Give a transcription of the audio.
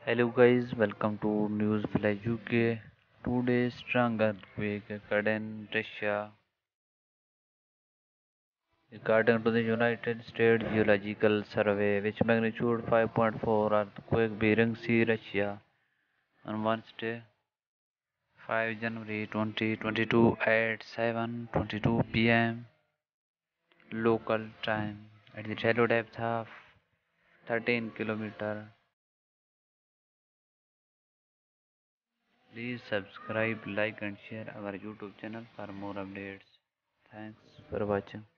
Hello guys, welcome to News Village UK. Today's strong earthquake occurred in Russia. According to the United States Geological Survey, which magnitude 5.4 earthquake Bering Sea, Russia on Wednesday, 5 January 2022 at 7:22 p.m. local time at the shallow depth of 13 km. Please subscribe, like and share our YouTube channel for more updates. Thanks for watching.